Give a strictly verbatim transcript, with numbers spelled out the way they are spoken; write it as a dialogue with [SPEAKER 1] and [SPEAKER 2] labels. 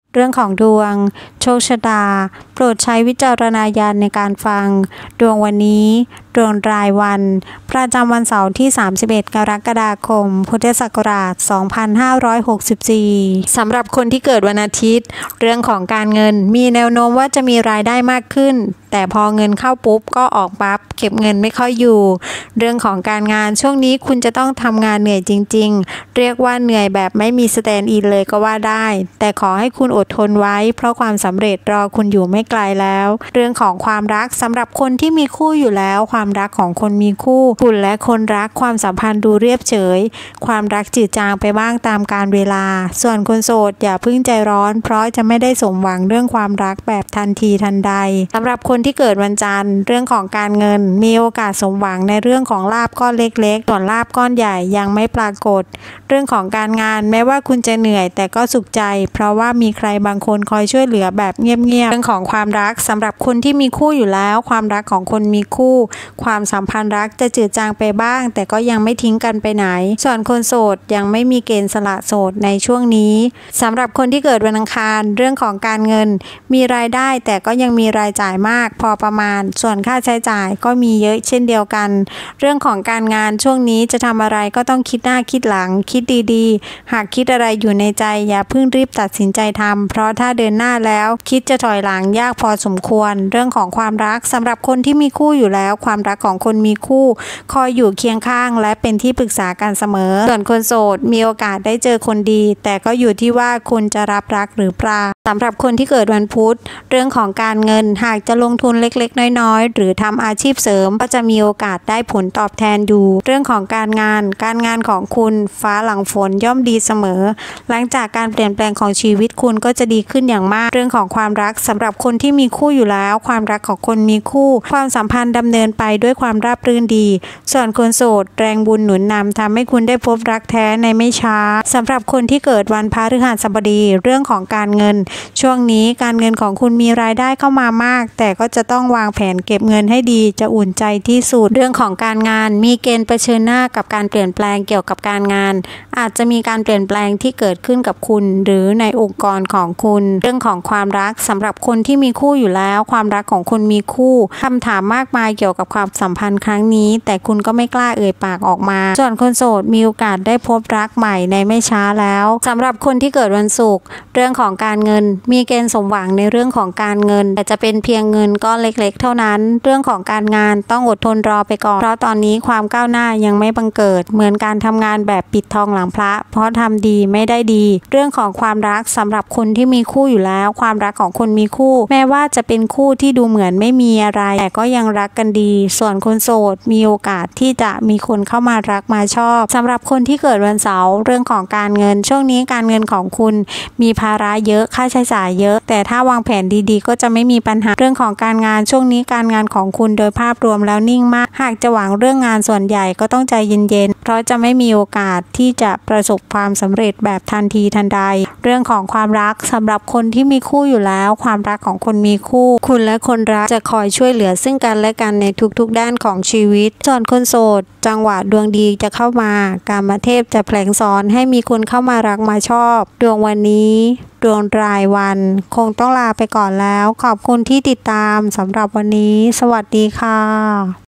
[SPEAKER 1] เรื่องของดวงโชคชะตาโปรดใช้วิจารณญาณในการฟังดวงวันนี้ดวงรายวันประจำวันเสาร์ที่สามสิบเอ็ดกรกฎาคมพุทธศักราชสองพันห้าร้อยหกสิบสี่สำหรับคนที่เกิดวันอาทิตย์เรื่องของการเงินมีแนวโน้มว่าจะมีรายได้มากขึ้นแต่พอเงินเข้าปุ๊บก็ออกปั๊บเก็บเงินไม่ค่อยอยู่เรื่องของการงานช่วงนี้คุณจะต้องทำงานเหนื่อยจริงๆเรียกว่าเหนื่อยแบบไม่มีสแตนด์อินเลยก็ว่าได้แต่ขอให้คุณอดทนไว้เพราะความสำเร็จรอคุณอยู่ไม่ไกลแล้วเรื่องของความรักสำหรับคนที่มีคู่อยู่แล้วความรักของคนมีคู่คุณและคนรักความสัมพันธ์ดูเรียบเฉยความรักจืดจางไปบ้างตามกาลเวลาส่วนคนโสดอย่าเพิ่งใจร้อนเพราะจะไม่ได้สมหวังเรื่องความรักแบบทันทีทันใดสำหรับคนที่เกิดวันจันทร์เรื่องของการเงินมีโอกาสสมหวังในเรื่องของลาภก้อนเล็กๆส่วนลาภก้อนใหญ่ยังไม่ปรากฏเรื่องของการงานแม้ว่าคุณจะเหนื่อยแต่ก็สุขใจเพราะว่ามีใครบางคนคอยช่วยเหลือแบบเงียบๆเรื่องของความรักสำหรับคนที่มีคู่อยู่แล้วความรักของคนมีคู่ความสัมพันธ์รักจะจืดจางไปบ้างแต่ก็ยังไม่ทิ้งกันไปไหนส่วนคนโสดยังไม่มีเกณฑ์สละโสดในช่วงนี้สำหรับคนที่เกิดวันอังคารเรื่องของการเงินมีรายได้แต่ก็ยังมีรายจ่ายมากพอประมาณส่วนค่าใช้จ่ายก็มีเยอะเช่นเดียวกันเรื่องของการงานช่วงนี้จะทำอะไรก็ต้องคิดหน้าคิดหลังคิดดีๆหากคิดอะไรอยู่ในใจอย่าเพิ่งรีบตัดสินใจทำเพราะถ้าเดินหน้าแล้วคิดจะถอยหลังยากพอสมควรเรื่องของความรักสำหรับคนที่มีคู่อยู่แล้วความรักของคนมีคู่คอยอยู่เคียงข้างและเป็นที่ปรึกษากันเสมอส่วนคนโสดมีโอกาสได้เจอคนดีแต่ก็อยู่ที่ว่าคุณจะรับรักหรือเปล่าสำหรับคนที่เกิดวันพุธเรื่องของการเงินหากจะลงทุนเล็กๆน้อยๆหรือทำอาชีพเสริมก็จะมีโอกาสได้ผลตอบแทนอยู่เรื่องของการงานการงานของคุณฟ้าหลังฝนย่อมดีเสมอหลังจากการเปลี่ยนแปลงของชีวิตคุณก็จะดีขึ้นอย่างมากเรื่องของความรักสำหรับคนที่มีคู่อยู่แล้วความรักของคนมีคู่ความสัมพันธ์ดำเนินไปด้วยความราบรื่นดีส่วนคนโสดแรงบุญหนุนนำทำให้คุณได้พบรักแท้ในไม่ช้าสำหรับคนที่เกิดวันพฤหัสบดีเรื่องของการเงินช่วงนี้การเงินของคุณมีรายได้เข้ามามากแต่ก็จะต้องวางแผนเก็บเงินให้ดีจะอุ่นใจที่สุดเรื่องของการงานมีเกณฑ์เผชิญหน้ากับการเปลี่ยนแปลงเกี่ยวกับการงานอาจจะมีการเปลี่ยนแปลงที่เกิดขึ้นกับคุณหรือในองค์กรของคุณเรื่องของความรักสำหรับคนที่มีคู่อยู่แล้วความรักของคนมีคู่คำถามมากมายเกี่ยวกับความสัมพันธ์ครั้งนี้แต่คุณก็ไม่กล้าเอ่ยปากออกมาส่วนคนโสดมีโอกาสได้พบรักใหม่ในไม่ช้าแล้วสำหรับคนที่เกิดวันศุกร์เรื่องของการเงินมีเกณฑ์สมหวังในเรื่องของการเงินแต่จะเป็นเพียงเงินก้อนเล็กๆเท่านั้นเรื่องของการงานต้องอดทนรอไปก่อนเพราะตอนนี้ความก้าวหน้ายังไม่บังเกิดเหมือนการทำงานแบบปิดทองหลังพระเพราะทำดีไม่ได้ดีเรื่องของความรักสำหรับคนที่มีคู่อยู่แล้วความรักของคนมีคู่แม้ว่าจะเป็นคู่ที่ดูเหมือนไม่มีอะไรแต่ก็ยังรักกันดีส่วนคนโสดมีโอกาสที่จะมีคนเข้ามารักมาชอบสำหรับคนที่เกิดวันเสาร์เรื่องของการเงินช่วงนี้การเงินของคุณมีภาระเยอะค่าใช้จ่ายเยอะแต่ถ้าวางแผนดีๆก็จะไม่มีปัญหาเรื่องของการงานช่วงนี้การงานของคุณโดยภาพรวมแล้วนิ่งมากหากจะหวังเรื่องงานส่วนใหญ่ก็ต้องใจเย็นๆเพราะจะไม่มีโอกาสที่จะประสบความสำเร็จแบบทันทีทันใดเรื่องของความรักสำหรับคนที่มีคู่อยู่แล้วความรักของคนมีคู่คุณและคนรักจะคอยช่วยเหลือซึ่งกันและกันในทุกๆด้านของชีวิตส่วนคนโสดจังหวะดวงดีจะเข้ามากามเทพจะแผลงซ้อนให้มีคนเข้ามารักมาชอบดวงวันนี้ดวงรายวันคงต้องลาไปก่อนแล้วขอบคุณที่ติดตามสำหรับวันนี้สวัสดีค่ะ